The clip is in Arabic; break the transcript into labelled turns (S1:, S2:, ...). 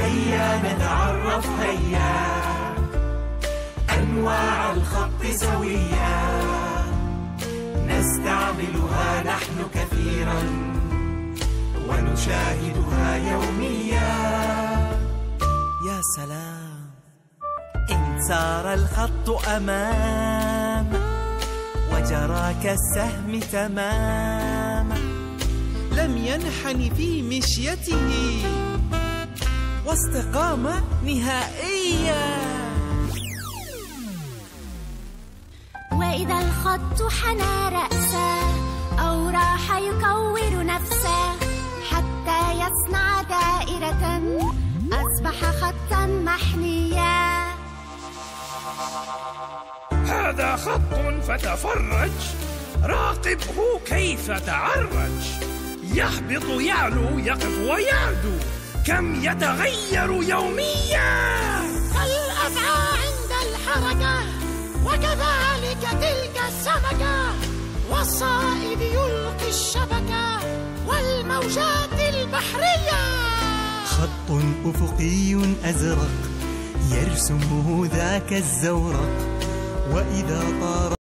S1: هيا نتعرف هيا أنواع الخط سويا نستعملها نحن كثيرا ونشاهدها يوميا.
S2: يا سلام، إن سار الخط أمام وجرى كالسهم تمام، لم ينحن في مشيته واستقام نهائيا.
S3: وإذا الخط حنى رأسه أو راح يكور نفسه حتى يصنع دائرة أصبح خطا محنيا.
S4: هذا خط فتفرج، راقبه كيف تعرج، يهبط يعلو يقف ويعدو، كم يتغير يوميا.
S5: كالأفعى عند الحركة وكذلك تلك السمكة، والصائد يلقي الشبكة والموجات البحرية.
S2: خط أفقي أزرق يرسمه ذاك الزورق، وإذا طار